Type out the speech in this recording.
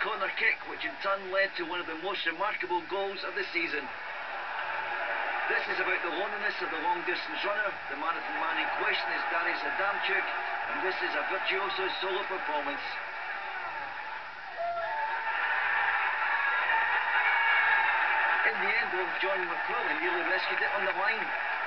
corner kick, which in turn led to one of the most remarkable goals of the season. This is about the loneliness of the long-distance runner. The marathon man in question is Dariusz Adamczuk, and this is a virtuoso solo performance. In the end, though, John McQuillan nearly rescued it on the line.